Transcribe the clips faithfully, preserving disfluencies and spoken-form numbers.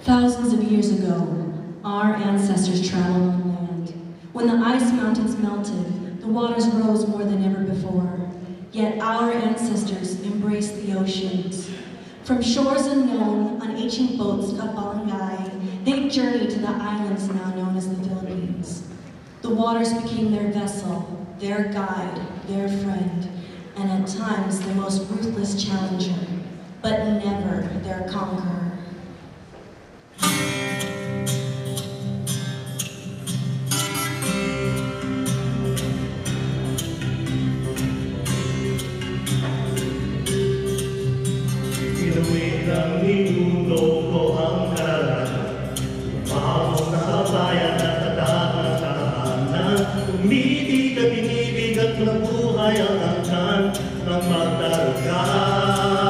Thousands of years ago, our ancestors traveled on land. When the ice mountains melted, the waters rose more than ever before. Yet our ancestors embraced the oceans. From shores unknown, on ancient boats of Balangay, they journeyed to the islands now known as the Philippines. The waters became their vessel, their guide, their friend, and at times their most ruthless challenger, but never their conqueror. Inuwi ng ninuno ko ang karanasan, mahamong nakabayan at tatahan-tahanan. Umiibig at inibig at nabuhay ang angkan ng magdaraghan.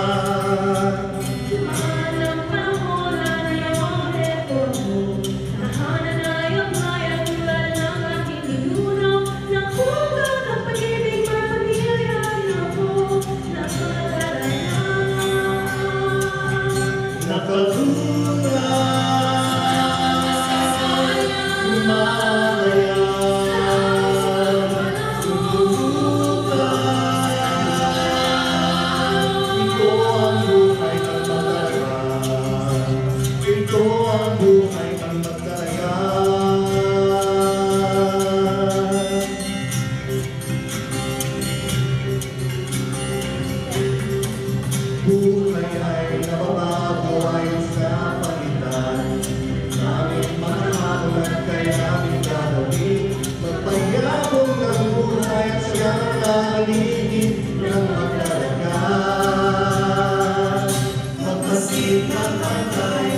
Buhay ay nababago ayon sa pagitan. Aming mga hamulan kaya aming gagawin. Magpayabong ng buhay at siya nakaligid ng magdalagan. Magpasit ng pantay